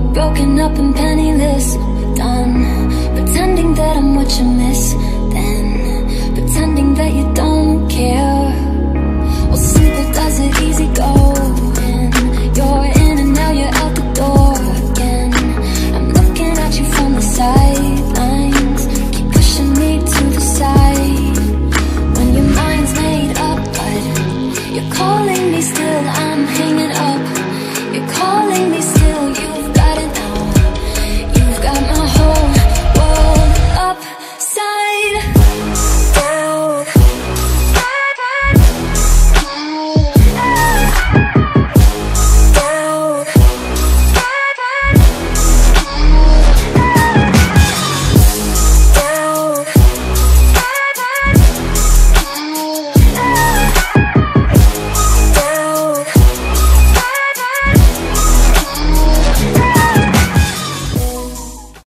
broken up and penniless, done pretending that I'm what you miss, then pretending that you don't care.